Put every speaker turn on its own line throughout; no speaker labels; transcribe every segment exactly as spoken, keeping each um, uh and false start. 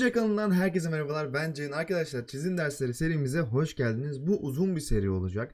Proje kanalından herkese merhabalar. Ben Ceyhun. Arkadaşlar, çizim dersleri serimize hoş geldiniz. Bu uzun bir seri olacak.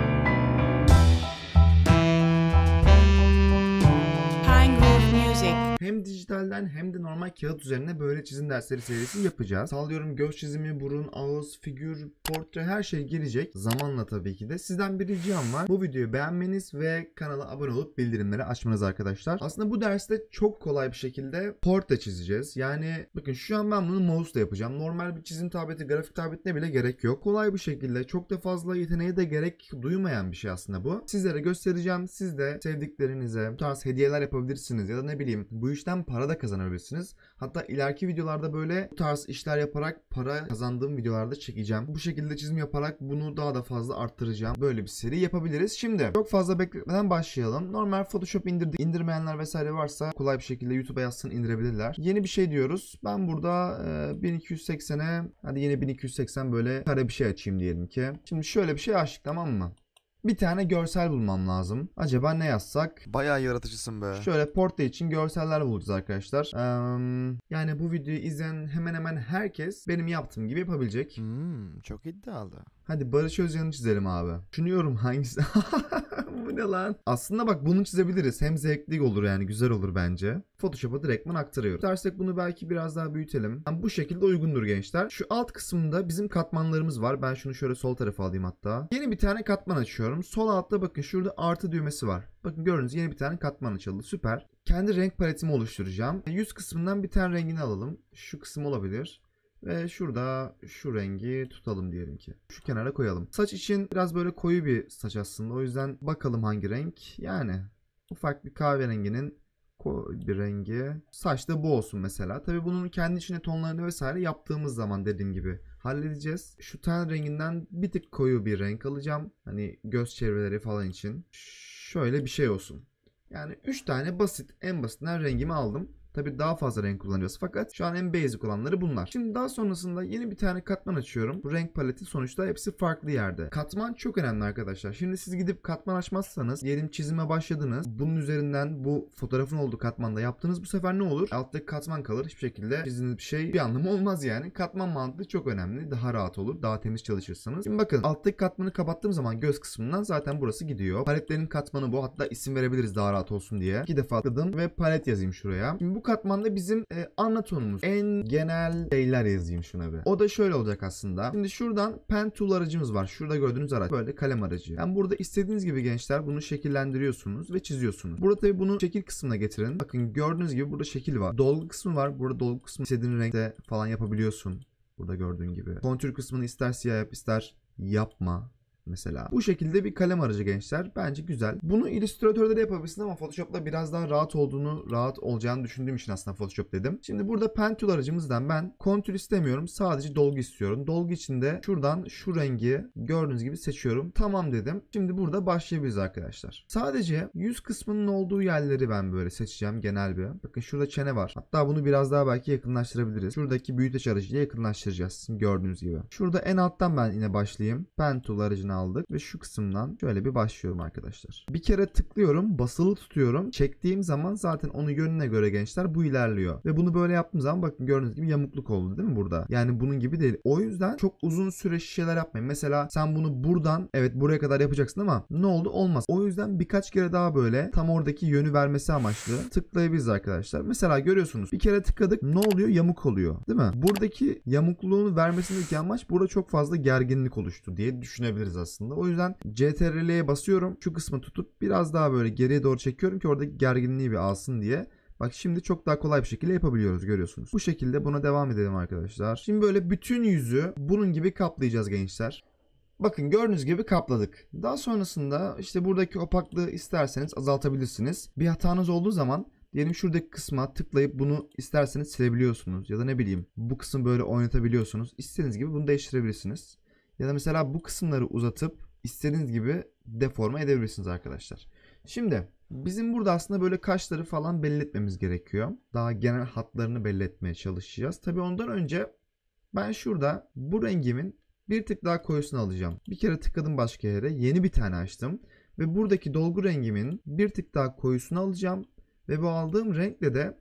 Hem dijitalden hem de normal kağıt üzerine böyle çizim dersleri serisi yapacağız. Sallıyorum, göz çizimi, burun, ağız, figür, portre, her şey gelecek. Zamanla tabii ki de. Sizden bir ricam var. Bu videoyu beğenmeniz ve kanala abone olup bildirimleri açmanız arkadaşlar. Aslında bu derste çok kolay bir şekilde portre çizeceğiz. Yani bakın, şu an ben bunu mouse'la yapacağım. Normal bir çizim tableti, grafik tabletine bile gerek yok. Kolay bir şekilde, çok da fazla yeteneğe de gerek duymayan bir şey aslında bu. Sizlere göstereceğim. Siz de sevdiklerinize bu tarz hediyeler yapabilirsiniz ya da ne bileyim, bu işten para da kazanabilirsiniz. Hatta ileriki videolarda böyle bu tarz işler yaparak para kazandığım videolarda çekeceğim. Bu şekilde çizim yaparak bunu daha da fazla arttıracağım. Böyle bir seri yapabiliriz. Şimdi çok fazla bekletmeden başlayalım. Normal Photoshop indirdi, indirmeyenler vesaire varsa kolay bir şekilde YouTube'a yazsın, indirebilirler. Yeni bir şey diyoruz. Ben burada e, bin iki yüz seksene, hadi yine bin iki yüz seksen böyle kare bir şey açayım diyelim ki. Şimdi şöyle bir şey açtık, tamam mı? Bir tane görsel bulmam lazım. Acaba ne yazsak?
Bayağı yaratıcısın be.
Şöyle portre için görseller bulacağız arkadaşlar. Ee, yani bu videoyu izleyen hemen hemen herkes benim yaptığım gibi yapabilecek.
Hmm, çok iddialı.
Hadi Barış Özcan'ı çizelim abi. Düşünüyorum hangisi. Bu ne lan? Aslında bak, bunu çizebiliriz. Hem zevkli olur, yani güzel olur bence. Photoshop'a direktman aktarıyoruz. Dersek bunu belki biraz daha büyütelim. Yani bu şekilde uygundur gençler. Şu alt kısmında bizim katmanlarımız var. Ben şunu şöyle sol tarafa alayım hatta. Yeni bir tane katman açıyorum. Sol altta bakın, şurada artı düğmesi var. Bakın, gördüğünüz yeni bir tane katman açıldı. Süper. Kendi renk paletimi oluşturacağım. Yüz kısmından bir tane rengini alalım. Şu kısım olabilir. Ve şurada şu rengi tutalım diyelim ki. Şu kenara koyalım. Saç için biraz böyle koyu bir saç aslında. O yüzden bakalım hangi renk. Yani ufak bir kahverenginin koyu bir rengi. Saç da bu olsun mesela. Tabii bunun kendi içine tonlarını vesaire yaptığımız zaman dediğim gibi halledeceğiz. Şu ten renginden bir tık koyu bir renk alacağım. Hani göz çevreleri falan için. Şöyle bir şey olsun. Yani üç tane basit, en basitinden rengimi aldım. Tabii daha fazla renk kullanacağız, fakat şu an en basic olanları bunlar. Şimdi daha sonrasında yeni bir tane katman açıyorum. Bu renk paleti sonuçta hepsi farklı yerde. Katman çok önemli arkadaşlar. Şimdi siz gidip katman açmazsanız, diyelim çizime başladınız. Bunun üzerinden bu fotoğrafın olduğu katmanda yaptınız. Bu sefer ne olur? Alttaki katman kalır. Hiçbir şekilde çizdiğiniz bir şey bir anlamı olmaz yani. Katman mantığı çok önemli. Daha rahat olur. Daha temiz çalışırsınız. Şimdi bakın, alttaki katmanı kapattığım zaman göz kısmından zaten burası gidiyor. Paletlerin katmanı bu. Hatta isim verebiliriz daha rahat olsun diye. İki defa tıkladım ve palet yazayım şuraya. Şimdi bu katmanda bizim e, ana tonumuz, en genel şeyler yazayım şuna bir. O da şöyle olacak aslında. Şimdi şuradan pen tool aracımız var. Şurada gördüğünüz araç. Böyle kalem aracı. Yani burada istediğiniz gibi gençler bunu şekillendiriyorsunuz ve çiziyorsunuz. Burada tabii bunu şekil kısmına getirin. Bakın, gördüğünüz gibi burada şekil var. Dolgu kısmı var. Burada dolgu kısmı istediğin renkte falan yapabiliyorsun. Burada gördüğün gibi. Kontür kısmını ister siyah yap, ister yapma. Mesela bu şekilde bir kalem aracı gençler. Bence güzel. Bunu Illustrator'da da yapabilirsin ama Photoshop'la biraz daha rahat olduğunu, rahat olacağını düşündüğüm için aslında Photoshop dedim. Şimdi burada Pen Tool aracımızdan ben kontür istemiyorum. Sadece dolgu istiyorum. Dolgu içinde şuradan şu rengi gördüğünüz gibi seçiyorum. Tamam dedim. Şimdi burada başlayabiliriz arkadaşlar. Sadece yüz kısmının olduğu yerleri ben böyle seçeceğim genel bir. Bakın, şurada çene var. Hatta bunu biraz daha belki yakınlaştırabiliriz. Şuradaki büyüteç aracıyla yakınlaştıracağız. Gördüğünüz gibi. Şurada en alttan ben yine başlayayım. Pen Tool aracını aldık ve şu kısımdan şöyle bir başlıyorum arkadaşlar. Bir kere tıklıyorum, basılı tutuyorum. Çektiğim zaman zaten onu yönüne göre gençler bu ilerliyor. Ve bunu böyle yaptığım zaman bakın, gördüğünüz gibi yamukluk oldu değil mi burada? Yani bunun gibi değil. O yüzden çok uzun süre şişeler yapmayın. Mesela sen bunu buradan, evet buraya kadar yapacaksın ama ne oldu? Olmaz. O yüzden birkaç kere daha böyle tam oradaki yönü vermesi amaçlı tıklayabiliriz arkadaşlar. Mesela görüyorsunuz, bir kere tıkladık, ne oluyor? Yamuk oluyor. Değil mi? Buradaki yamukluğunu vermesindeki amaç, burada çok fazla gerginlik oluştu diye düşünebiliriz aslında. O yüzden C T R L'ye basıyorum. Şu kısmı tutup biraz daha böyle geriye doğru çekiyorum ki oradaki gerginliği bir alsın diye. Bak, şimdi çok daha kolay bir şekilde yapabiliyoruz, görüyorsunuz. Bu şekilde buna devam edelim arkadaşlar. Şimdi böyle bütün yüzü bunun gibi kaplayacağız gençler. Bakın, gördüğünüz gibi kapladık. Daha sonrasında işte buradaki opaklığı isterseniz azaltabilirsiniz. Bir hatanız olduğu zaman diyelim şuradaki kısma tıklayıp bunu isterseniz silebiliyorsunuz. Ya da ne bileyim, bu kısmı böyle oynatabiliyorsunuz. İstediğiniz gibi bunu değiştirebilirsiniz. Ya da mesela bu kısımları uzatıp istediğiniz gibi deforme edebilirsiniz arkadaşlar. Şimdi bizim burada aslında böyle kaşları falan belli etmemiz gerekiyor. Daha genel hatlarını belli etmeye çalışacağız. Tabii ondan önce ben şurada bu rengimin bir tık daha koyusunu alacağım. Bir kere tıkladım başka yere. Yeni bir tane açtım. Ve buradaki dolgu rengimin bir tık daha koyusunu alacağım. Ve bu aldığım renkle de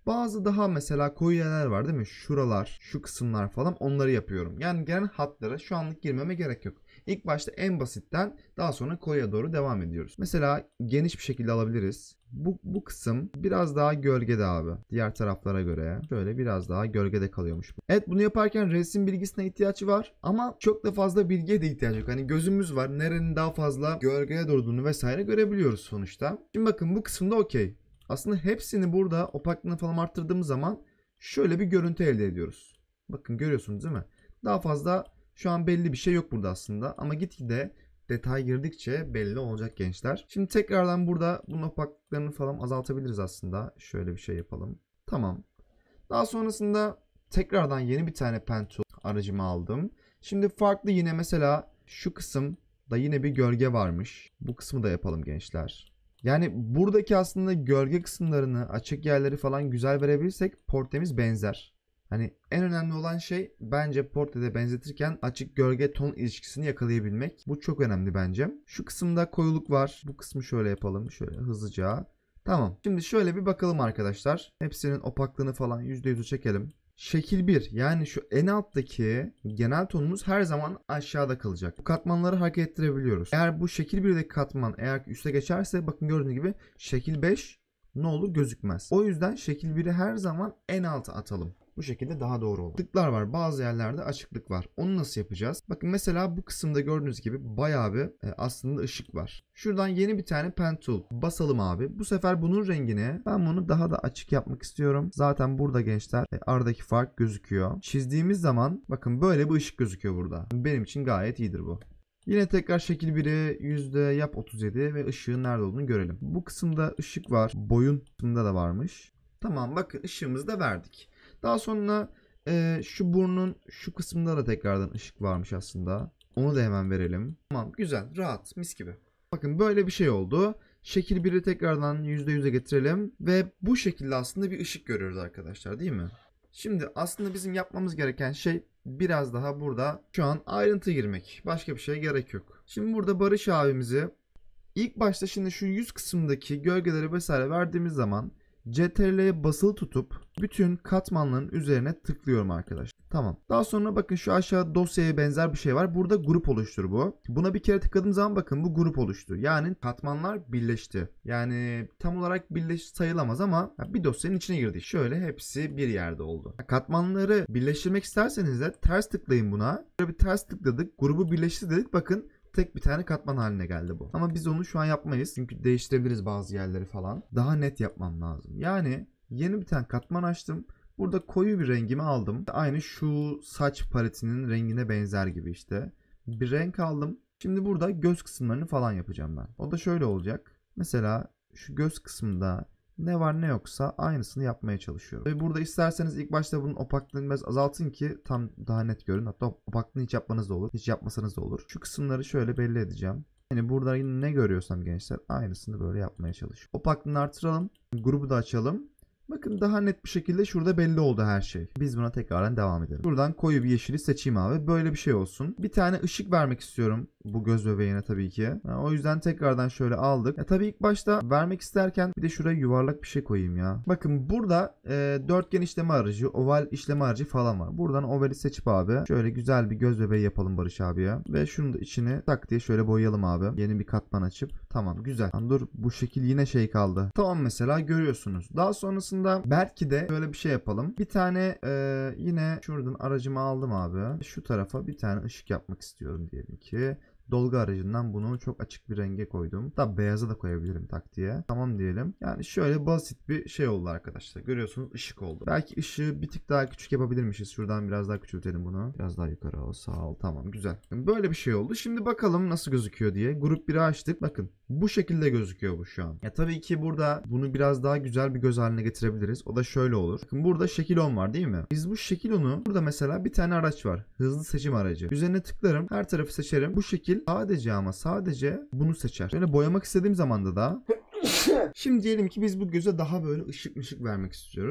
Bazı daha mesela koyu yerler var değil mi? Şuralar, şu kısımlar falan onları yapıyorum. Yani genel hatlara şu anlık girmeme gerek yok. İlk başta en basitten daha sonra koyuya doğru devam ediyoruz. Mesela geniş bir şekilde alabiliriz. Bu, bu kısım biraz daha gölgede abi. Diğer taraflara göre. Şöyle biraz daha gölgede kalıyormuş bu. Evet, bunu yaparken resim bilgisine ihtiyacı var. Ama çok da fazla bilgiye de ihtiyaç yok. Hani gözümüz var. Nerenin daha fazla gölgeye durduğunu vesaire görebiliyoruz sonuçta. Şimdi bakın bu kısımda okey. Aslında hepsini burada opaklığını falan arttırdığımız zaman şöyle bir görüntü elde ediyoruz. Bakın görüyorsunuz değil mi? Daha fazla şu an belli bir şey yok burada aslında. Ama gitgide detay girdikçe belli olacak gençler. Şimdi tekrardan burada bunun opaklıklarını falan azaltabiliriz aslında. Şöyle bir şey yapalım. Tamam. Daha sonrasında tekrardan yeni bir tane pen tool aracımı aldım. Şimdi farklı yine mesela şu kısımda yine bir gölge varmış. Bu kısmı da yapalım gençler. Yani buradaki aslında gölge kısımlarını, açık yerleri falan güzel verebilirsek portremiz benzer. Hani en önemli olan şey bence portrede benzetirken açık gölge ton ilişkisini yakalayabilmek. Bu çok önemli bence. Şu kısımda koyuluk var. Bu kısmı şöyle yapalım. Şöyle hızlıca. Tamam. Şimdi şöyle bir bakalım arkadaşlar. Hepsinin opaklığını falan yüzde yüz'ü çekelim. Şekil bir, yani şu en alttaki genel tonumuz her zaman aşağıda kalacak. Bu katmanları hareket ettirebiliyoruz. Eğer bu şekil birdeki katman eğer üste geçerse bakın gördüğünüz gibi şekil beş ne olur gözükmez. O yüzden şekil biri her zaman en alta atalım. Bu şekilde daha doğru olur. Açıklıklar var. Bazı yerlerde açıklık var. Onu nasıl yapacağız? Bakın mesela bu kısımda gördüğünüz gibi bayağı bir e, aslında ışık var. Şuradan yeni bir tane pen tool basalım abi. Bu sefer bunun rengini ben bunu daha da açık yapmak istiyorum. Zaten burada gençler e, aradaki fark gözüküyor. Çizdiğimiz zaman bakın böyle bir ışık gözüküyor burada. Benim için gayet iyidir bu. Yine tekrar şekil biri yüzde yap otuz yedi ve ışığın nerede olduğunu görelim. Bu kısımda ışık var. Boyun kısmında da varmış. Tamam, bakın ışığımızı da verdik. Daha sonra e, şu burnun şu kısmında da tekrardan ışık varmış aslında. Onu da hemen verelim. Tamam, güzel, rahat, mis gibi. Bakın böyle bir şey oldu. Şekil biri tekrardan yüzde yüz'e getirelim. Ve bu şekilde aslında bir ışık görüyoruz arkadaşlar, değil mi? Şimdi aslında bizim yapmamız gereken şey biraz daha burada şu an ayrıntı girmek. Başka bir şeye gerek yok. Şimdi burada Barış abimizi ilk başta şimdi şu yüz kısmındaki gölgeleri vesaire verdiğimiz zaman C T R L'ye basılı tutup bütün katmanların üzerine tıklıyorum arkadaşlar. Tamam. Daha sonra bakın şu aşağı dosyaya benzer bir şey var. Burada grup oluştur bu. Buna bir kere tıkladığım zaman bakın bu grup oluştu. Yani katmanlar birleşti. Yani tam olarak birleş sayılamaz ama bir dosyanın içine girdi. Şöyle hepsi bir yerde oldu. Katmanları birleştirmek isterseniz de ters tıklayın buna. Böyle bir ters tıkladık. Grubu birleştir dedik. Bakın tek bir tane katman haline geldi bu. Ama biz onu şu an yapmayız. Çünkü değiştirebiliriz bazı yerleri falan. Daha net yapmam lazım. Yani yeni bir tane katman açtım. Burada koyu bir rengimi aldım. Aynı şu saç paletinin rengine benzer gibi işte. Bir renk aldım. Şimdi burada göz kısımlarını falan yapacağım ben. O da şöyle olacak. Mesela şu göz kısmında ne var ne yoksa aynısını yapmaya çalışıyorum. Ve burada isterseniz ilk başta bunun opaklığını biraz azaltın ki tam daha net görün. Hatta opaklığını hiç yapmanız da olur. Hiç yapmasanız da olur. Şu kısımları şöyle belli edeceğim. Yani burada yine ne görüyorsam gençler aynısını böyle yapmaya çalışıyorum. Opaklığını artıralım. Grubu da açalım. Bakın daha net bir şekilde şurada belli oldu her şey. Biz buna tekrardan devam edelim. Buradan koyu bir yeşili seçeyim abi. Böyle bir şey olsun. Bir tane ışık vermek istiyorum. Bu göz bebeğine tabii ki. Yani o yüzden tekrardan şöyle aldık. Ya tabii ilk başta vermek isterken bir de şuraya yuvarlak bir şey koyayım ya. Bakın burada e, dörtgen işleme aracı, oval işleme aracı falan var. Buradan ovali seçip abi şöyle güzel bir göz bebeği yapalım Barış abiye. Ve şunu da içini tak diye şöyle boyayalım abi. Yeni bir katman açıp. Tamam, güzel. Lan dur, bu şekil yine şey kaldı. Tamam, mesela görüyorsunuz. Daha sonrasında belki de böyle bir şey yapalım. Bir tane e, yine şuradan aracımı aldım abi. Şu tarafa bir tane ışık yapmak istiyorum diyelim ki. Dolgu aracından bunu çok açık bir renge koydum. Tabi beyaza da koyabilirim tak diye. Tamam diyelim. Yani şöyle basit bir şey oldu arkadaşlar. Görüyorsunuz ışık oldu. Belki ışığı bir tık daha küçük yapabilirmişiz. Şuradan biraz daha küçültelim bunu. Biraz daha yukarı al, sağ ol. Tamam, güzel. Böyle bir şey oldu. Şimdi bakalım nasıl gözüküyor diye. Grup biri açtık. Bakın bu şekilde gözüküyor bu şu an. Ya tabii ki burada bunu biraz daha güzel bir göz haline getirebiliriz. O da şöyle olur. Bakın burada şekil on var değil mi? Biz bu şekil onu burada mesela bir tane araç var. Hızlı seçim aracı. Üzerine tıklarım. Her tarafı seçerim. Bu şekil sadece ama sadece bunu seçer. Böyle boyamak istediğim zaman da da şimdi diyelim ki biz bu göze daha böyle ışık mışık vermek istiyoruz.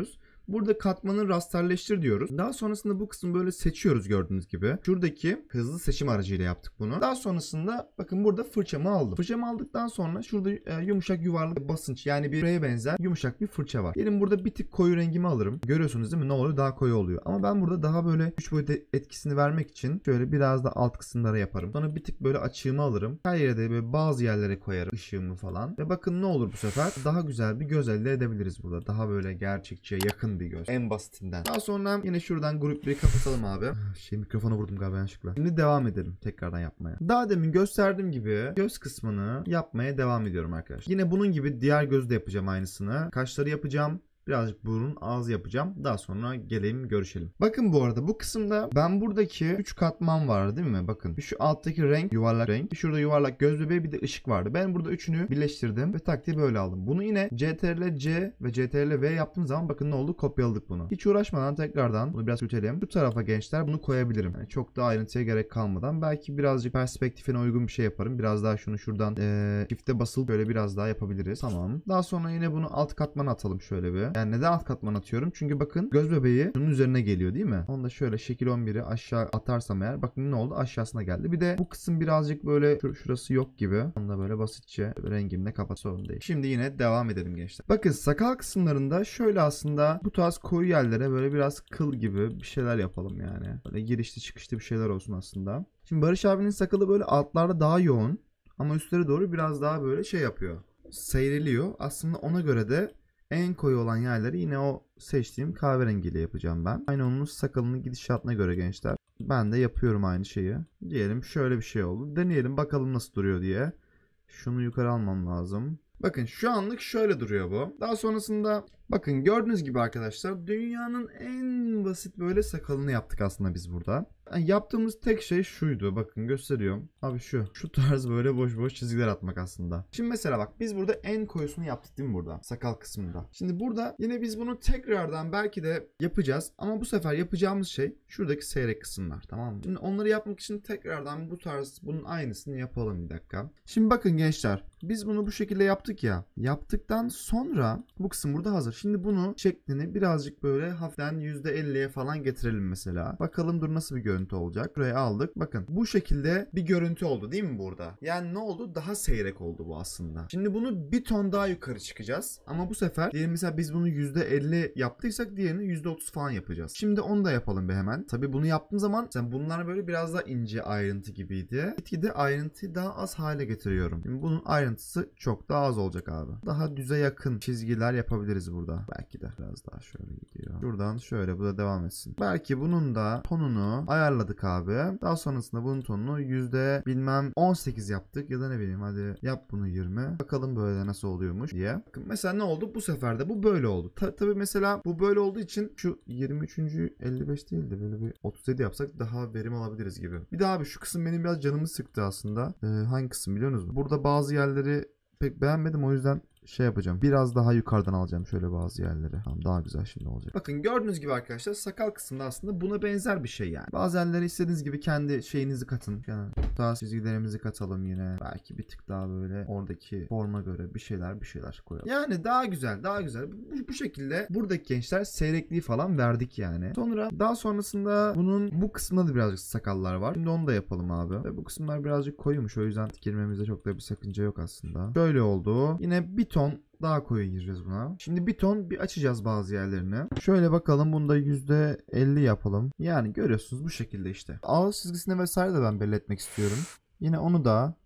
Burada katmanı rasterleştir diyoruz. Daha sonrasında bu kısmı böyle seçiyoruz gördüğünüz gibi. Şuradaki hızlı seçim aracıyla yaptık bunu. Daha sonrasında bakın burada fırçamı aldım. Fırçamı aldıktan sonra şurada e, yumuşak yuvarlak basınç yani bir spreye benzer yumuşak bir fırça var. Benim burada bir tık koyu rengimi alırım. Görüyorsunuz değil mi? Ne oluyor? Daha koyu oluyor. Ama ben burada daha böyle üç boyut etkisini vermek için şöyle biraz da alt kısımlara yaparım. Sonra bir tık böyle açığımı alırım. Her yere de böyle bazı yerlere koyarım ışığımı falan. Ve bakın ne olur bu sefer? Daha güzel bir göz elde edebiliriz burada. Daha böyle gerçekçiye yakın bir göz. En basitinden. Daha sonra yine şuradan grup biri kapatalım abi. Şey mikrofona vurdum galiba yanlışlıkla. Şimdi devam edelim tekrardan yapmaya. Daha demin gösterdiğim gibi göz kısmını yapmaya devam ediyorum arkadaşlar. Yine bunun gibi diğer gözü de yapacağım aynısını. Kaşları yapacağım. Birazcık burun, ağzı yapacağım. Daha sonra geleyim görüşelim. Bakın bu arada bu kısımda ben buradaki üç katman vardı değil mi? Bakın şu alttaki renk yuvarlak renk. Şurada yuvarlak göz bebeği bir de ışık vardı. Ben burada üçünü birleştirdim ve taktiği böyle aldım. Bunu yine C T R L C ve C T R L V yaptığım zaman bakın ne oldu? Kopyaladık bunu. Hiç uğraşmadan tekrardan bunu biraz küçültelim. Bu tarafa gençler bunu koyabilirim. Yani çok da ayrıntıya gerek kalmadan. Belki birazcık perspektifine uygun bir şey yaparım. Biraz daha şunu şuradan ee, çifte basılı böyle biraz daha yapabiliriz. Tamam. Daha sonra yine bunu alt katmana atalım şöyle bir. Yani neden alt katman atıyorum? Çünkü bakın göz bebeği şunun üzerine geliyor değil mi? Onu da şöyle şekil on biri aşağı atarsam eğer bakın ne oldu? Aşağısına geldi. Bir de bu kısım birazcık böyle şur şurası yok gibi. Onu da böyle basitçe rengimle kapat sorun değil. Şimdi yine devam edelim gençler. Bakın sakal kısımlarında şöyle aslında bu tarz koyu yerlere böyle biraz kıl gibi bir şeyler yapalım yani. Böyle girişli çıkışlı bir şeyler olsun aslında. Şimdi Barış abinin sakalı böyle altlarda daha yoğun ama üstleri doğru biraz daha böyle şey yapıyor. Seyreliyor. Aslında ona göre de en koyu olan yerleri yine o seçtiğim kahverengiyle yapacağım ben. Aynı onun sakalının gidişatına göre gençler. Ben de yapıyorum aynı şeyi. Diyelim şöyle bir şey oldu. Deneyelim bakalım nasıl duruyor diye. Şunu yukarı almam lazım. Bakın şu anlık şöyle duruyor bu. Daha sonrasında bakın gördüğünüz gibi arkadaşlar dünyanın en basit böyle sakalını yaptık aslında biz burada. Yani yaptığımız tek şey şuydu. Bakın gösteriyorum. Abi şu. Şu tarz böyle boş boş çizgiler atmak aslında. Şimdi mesela bak biz burada en koyusunu yaptık değil mi burada? Sakal kısmında. Şimdi burada yine biz bunu tekrardan belki de yapacağız. Ama bu sefer yapacağımız şey şuradaki seyrek kısımlar. Tamam mı? Şimdi onları yapmak için tekrardan bu tarz bunun aynısını yapalım bir dakika. Şimdi bakın gençler. Biz bunu bu şekilde yaptık ya. Yaptıktan sonra bu kısım burada hazır. Şimdi bunu şeklini birazcık böyle hafiften yüzde elliye falan getirelim mesela. Bakalım dur nasıl bir görüntü olacak. Buraya aldık. Bakın bu şekilde bir görüntü oldu değil mi burada? Yani ne oldu? Daha seyrek oldu bu aslında. Şimdi bunu bir ton daha yukarı çıkacağız. Ama bu sefer diyelim mesela biz bunu yüzde elli yaptıysak diğerini yüzde otuz falan yapacağız. Şimdi onu da yapalım bir hemen. Tabii bunu yaptığım zaman sen bunlar böyle biraz daha ince ayrıntı gibiydi. Gitgide ayrıntıyı daha az hale getiriyorum. Şimdi bunun ayrıntısı çok daha az olacak abi. Daha düze yakın çizgiler yapabiliriz burada. Belki de biraz daha şöyle gidiyor. Şuradan şöyle bu da devam etsin. Belki bunun da tonunu ayarladık abi. Daha sonrasında bunun tonunu yüzde bilmem on sekiz yaptık ya da ne bileyim hadi yap bunu yirmi. Bakalım böyle nasıl oluyormuş diye. Bakın mesela ne oldu? Bu sefer de bu böyle oldu. Ta tabii mesela bu böyle olduğu için şu yirmi üçüncü elli beş değil de böyle bir otuz yedi yapsak daha verim alabiliriz gibi. Bir daha abi şu kısım benim biraz canımı sıktı aslında. Ee, hangi kısım biliyor musunuz? Burada bazı yerleri pek beğenmedim o yüzden şey yapacağım. Biraz daha yukarıdan alacağım şöyle bazı yerleri. Tamam daha güzel şimdi olacak. Bakın gördüğünüz gibi arkadaşlar sakal kısmında aslında buna benzer bir şey yani. Bazı yerlere istediğiniz gibi kendi şeyinizi katın. Yani daha çizgilerimizi katalım yine. Belki bir tık daha böyle oradaki forma göre bir şeyler bir şeyler koyalım. Yani daha güzel daha güzel. Bu, bu şekilde buradaki gençler seyrekliği falan verdik yani. Sonra daha sonrasında bunun bu kısmında da birazcık sakallar var. Şimdi onu da yapalım abi. Ve bu kısımlar birazcık koyumuş. O yüzden girmemizde çok da bir sakınca yok aslında. Şöyle oldu. Yine bir ton daha koyu gireceğiz buna. Şimdi bir ton bir açacağız bazı yerlerini. Şöyle bakalım bunu da yüzde elli yapalım. Yani görüyorsunuz bu şekilde işte. Ağız çizgisini vesaire de ben belli etmek istiyorum. Yine onu da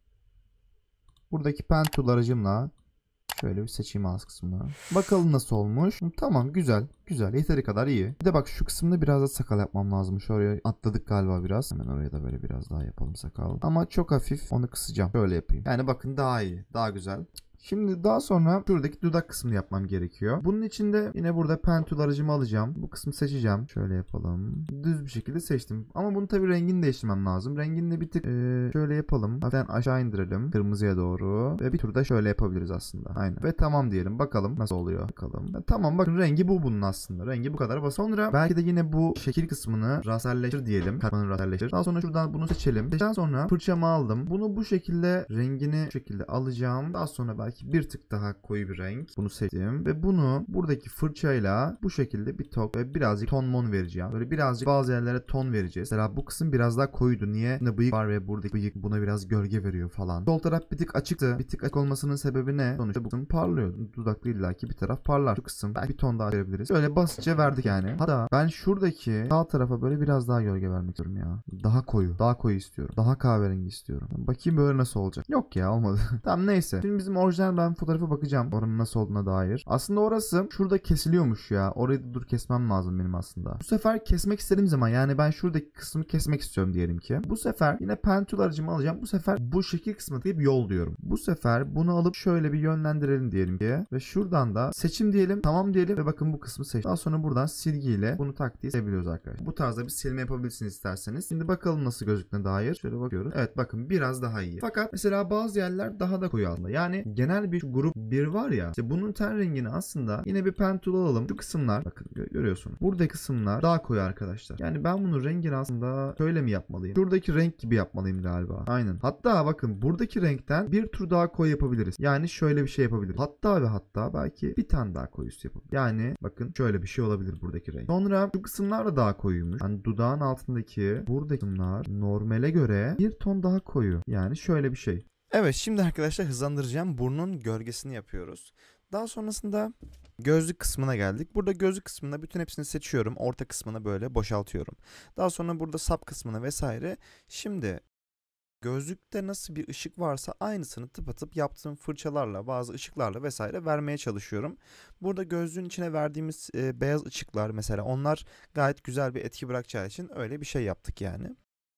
buradaki pen tool aracımla şöyle bir seçeyim ağız kısmına. Bakalım nasıl olmuş. Tamam güzel. Güzel. Yeteri kadar iyi. Bir de bak şu kısımda biraz da sakal yapmam lazım. Şuraya atladık galiba biraz. Hemen oraya da böyle biraz daha yapalım sakal. Ama çok hafif onu kısacağım. Şöyle yapayım. Yani bakın daha iyi. Daha güzel. Şimdi daha sonra şuradaki dudak kısmını yapmam gerekiyor. Bunun için de yine burada pen tool aracımı alacağım. Bu kısmı seçeceğim. Şöyle yapalım. Düz bir şekilde seçtim. Ama bunu tabii rengini değiştirmem lazım. Rengini de bir tık ee, şöyle yapalım. Hafiften aşağı indirelim. Kırmızıya doğru. Ve bir tur da şöyle yapabiliriz aslında. Aynen. Ve tamam diyelim. Bakalım nasıl oluyor. Bakalım. Ya, tamam bakın rengi bu bunun aslında. Rengi bu kadar. Ve sonra belki de yine bu şekil kısmını rasterleştir diyelim. Katmanı rasterleştir. Daha sonra şuradan bunu seçelim. Seçten sonra fırçamı aldım. Bunu bu şekilde rengini bu şekilde alacağım. Daha sonra belki belki bir tık daha koyu bir renk. Bunu seçtim ve bunu buradaki fırçayla bu şekilde bir tok ve birazcık ton mon vereceğim. Böyle birazcık bazı yerlere ton vereceğiz. Mesela bu kısım biraz daha koyuydu. Niye? Ne bıyık var ve buradaki bıyık buna biraz gölge veriyor falan. Sol taraf bir tık açıktı. Bir tık açık olmasının sebebi ne? Sonuçta bu kısım parlıyor. Dudaklı illaki bir taraf parlar. Şu kısım belki bir ton daha verebiliriz. Öyle basitçe verdik yani. Hatta ben şuradaki sağ tarafa böyle biraz daha gölge vermek istiyorum ya. Daha koyu. Daha koyu istiyorum. Daha kahverengi istiyorum. Bakayım böyle nasıl olacak. Yok ya olmadı. Tamam neyse. Şimdi bizim orijinal ben fotoğrafa bakacağım. Oranın nasıl olduğuna dair. Aslında orası şurada kesiliyormuş ya. Orayı da dur kesmem lazım benim aslında. Bu sefer kesmek istediğim zaman yani ben şuradaki kısmı kesmek istiyorum diyelim ki. Bu sefer yine pen tool aracımı alacağım. Bu sefer bu şekil kısmı deyip yol diyorum. Bu sefer bunu alıp şöyle bir yönlendirelim diyelim ki. Ve şuradan da seçim diyelim. Tamam diyelim ve bakın bu kısmı seç. Daha sonra buradan silgiyle bunu tak diye silebiliyoruz arkadaşlar. Bu tarzda bir silme yapabilirsiniz isterseniz. Şimdi bakalım nasıl gözüktüğüne dair. Şöyle bakıyoruz. Evet bakın biraz daha iyi. Fakat mesela bazı yerler daha da koyu aslında. Yani genel bir grup bir var ya. İşte bunun ten rengini aslında yine bir pen tool alalım. Şu kısımlar bakın görüyorsunuz. Buradaki kısımlar daha koyu arkadaşlar. Yani ben bunun rengini aslında şöyle mi yapmalıyım? Şuradaki renk gibi yapmalıyım galiba. Aynen. Hatta bakın buradaki renkten bir tur daha koyu yapabiliriz. Yani şöyle bir şey yapabiliriz. Hatta ve hatta belki bir tane daha koyusu yapabiliriz. Yani bakın şöyle bir şey olabilir buradaki renk. Sonra şu kısımlar da daha koyuymuş. Yani dudağın altındaki buradaki kısımlar normale göre bir ton daha koyu. Yani şöyle bir şey.
Evet, şimdi arkadaşlar hızlandıracağım. Burnun gölgesini yapıyoruz. Daha sonrasında gözlük kısmına geldik. Burada gözlük kısmında bütün hepsini seçiyorum. Orta kısmını böyle boşaltıyorum. Daha sonra burada sap kısmına vesaire. Şimdi gözlükte nasıl bir ışık varsa aynısını tıpatıp yaptığım fırçalarla, bazı ışıklarla vesaire vermeye çalışıyorum. Burada gözlüğün içine verdiğimiz e, beyaz ışıklar mesela, onlar gayet güzel bir etki bırakacağı için öyle bir şey yaptık yani.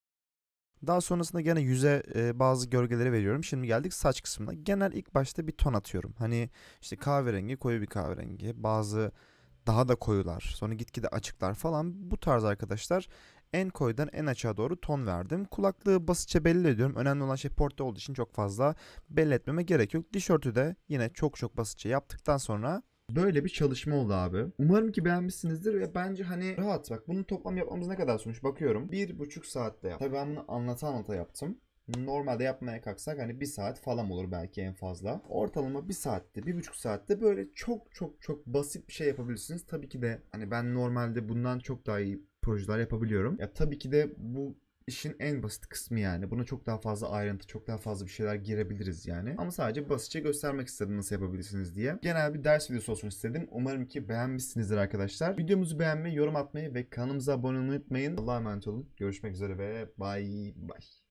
Daha sonrasında gene yüze e, bazı gölgeleri veriyorum. Şimdi geldik saç kısmına. Genel ilk başta bir ton atıyorum. Hani işte kahverengi, koyu bir kahverengi. Bazı daha da koyular. Sonra gitgide açıklar falan. Bu tarz arkadaşlar. En koyudan en açığa doğru ton verdim. Kulaklığı basitçe belli ediyorum. Önemli olan şey portre olduğu için çok fazla belli etmeme gerek yok. Tişörtü de yine çok çok basitçe yaptıktan sonra
Böyle bir çalışma oldu abi. Umarım ki beğenmişsinizdir ve bence hani rahat bak. Bunun toplam yapmamız ne kadar sürmüş bakıyorum. Bir buçuk saatte yap. Tabii ben bunu anlata anlata yaptım. Normalde yapmaya kalksak hani bir saat falan olur belki en fazla. Ortalama bir saatte, bir buçuk saatte böyle çok çok çok basit bir şey yapabilirsiniz. Tabii ki de hani ben normalde bundan çok daha iyi projeler yapabiliyorum. Ya tabii ki de bu işin en basit kısmı yani. Buna çok daha fazla ayrıntı, çok daha fazla bir şeyler girebiliriz yani. Ama sadece basitçe göstermek istedim nasıl yapabilirsiniz diye. Genel bir ders videosu olsun istedim. Umarım ki beğenmişsinizdir arkadaşlar. Videomuzu beğenmeyi, yorum atmayı ve kanalımıza abone olmayı unutmayın. Allah'a emanet olun. Görüşmek üzere ve bye bye.